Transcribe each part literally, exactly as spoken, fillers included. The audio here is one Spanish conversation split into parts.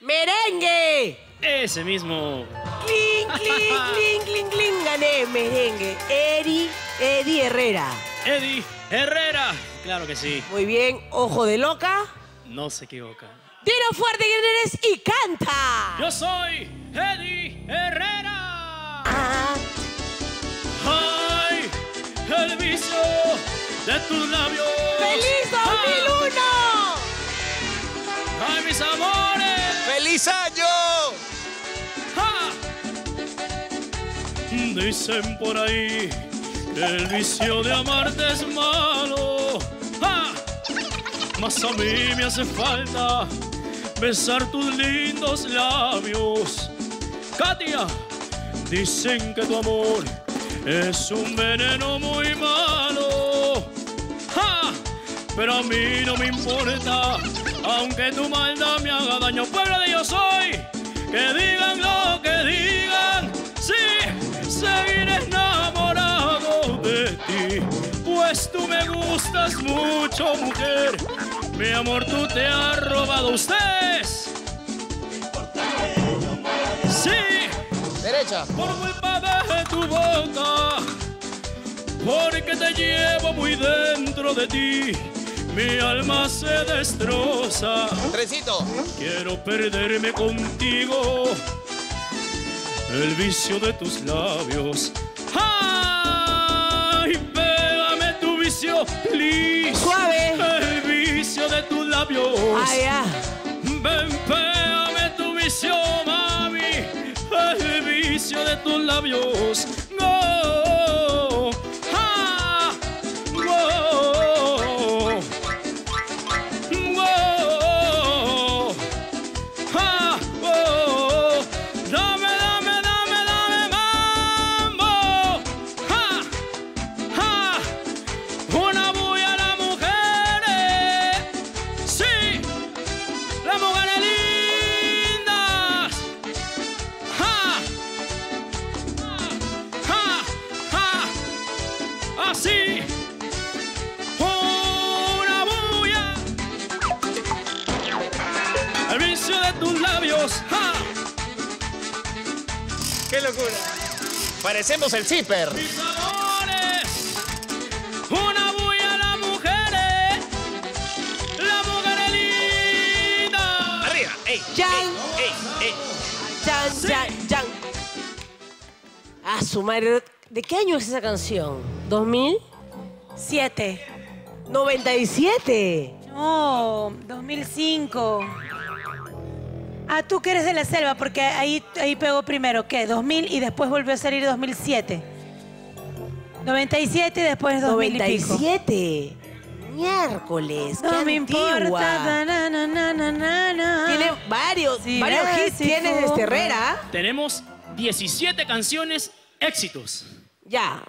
¡Merengue! Ese mismo. ¡Cling, cling, cling, cling, cling! Gané merengue. Eri, Eddie Herrera. Eddie Herrera. Claro que sí. Muy bien. Ojo de loca. No se equivoca. Dilo fuerte quién eres y canta. Yo soy Eddie Herrera. Ah. ¡Ay! El vicio de tus labios. ¡Feliz dos mil uno! ¡Ay, mis amores! ¡Feliz año! ¡Ja! Dicen por ahí que el vicio de amarte es malo. ¡Ja! Mas a mí me hace falta besar tus lindos labios. Katia, dicen que tu amor es un veneno muy malo. ¡Ja! Pero a mí no me importa, aunque tu maldad me haga daño. Pueblo de Yo Soy, que digan lo que digan, sí, seguiré enamorado de ti, pues tú me gustas mucho, mujer. Mi amor, tú te has robado. ¿Ustedes? Sí. Derecha. Por culpa de tu boca, porque te llevo muy dentro de ti, mi alma se destroza. Trencito. Quiero perderme contigo, el vicio de tus labios. ¡Ay! Pégame tu vicio, please. Suave. El vicio de tus labios. Ah, ya. Ven, pégame tu vicio, mami. El vicio de tus labios. No. ¡Ah! No. No. ¡Ah! Oh. Dame, dame, dame, dame mambo. ¡Ah! ¡Ah! Una bulla a las mujeres. Sí. Las mujeres lindas. ¡Ja! ¡Ja! ¡Ja! Así. Una bulla. El vicio de tus labios. ¡Ja! ¡Qué locura! Parecemos el zipper. Mis amores. Una bulla a las mujeres. Las mujeres lindas. Arriba. ¡Ey! Chan. ¡Ey! ¡Ey! Chan, Sí. chan, chan. A su madre. ¿De qué año es esa canción? ¿dos mil? Siete. noventa y siete. No, dos mil cinco. Ah, tú que eres de la selva, porque ahí, ahí pegó primero, ¿qué? dos mil y después volvió a salir dos mil siete. noventa y siete y después dos mil y pico. noventa y siete. Miércoles. No qué me antigua. importa. Na, na, na, na, na, na. Tiene varios, Sí, varios ves, hits sí, tienes de fue. este Herrera. Tenemos diecisiete canciones éxitos. Ya.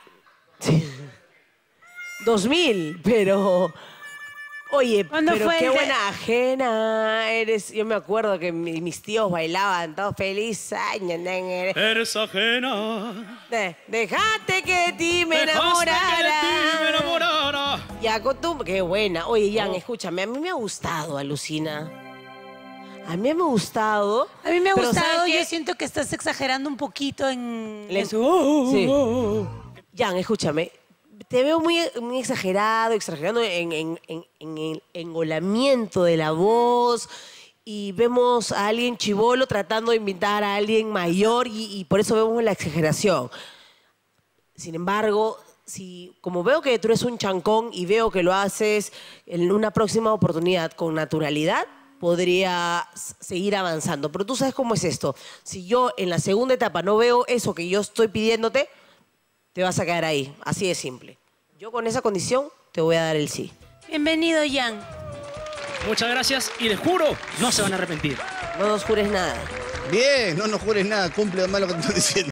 dos mil, pero... Oye, ¿Cuándo pero fue qué el de- buena ajena eres. Yo me acuerdo que mi- mis tíos bailaban todos feliz año. Eres ajena. De- Dejate que de ti me Dejaste enamorara. que de ti me enamorara. Ya, con tu... Qué buena. Oye, Jan, Oh. escúchame. A mí me ha gustado, alucina. A mí me ha gustado. A mí me ha pero gustado, ¿sabes yo qué? siento que estás exagerando un poquito en... Le- en su- Sí. Jan, escúchame. Te veo muy, muy exagerado, exagerando en, en- en- en el engolamiento de la voz. Y vemos a alguien chibolo tratando de invitar a alguien mayor y, y por eso vemos la exageración. Sin embargo, si, como veo que tú eres un chancón y veo que lo haces en una próxima oportunidad con naturalidad, podría s- seguir avanzando. Pero tú sabes cómo es esto. Si yo en la segunda etapa no veo eso que yo estoy pidiéndote, te vas a quedar ahí. Así de simple. Yo con esa condición te voy a dar el sí. Bienvenido, Jan. Muchas gracias y les juro, no se van a arrepentir. No nos jures nada. Bien, no nos jures nada. Cumple más lo que te estoy diciendo.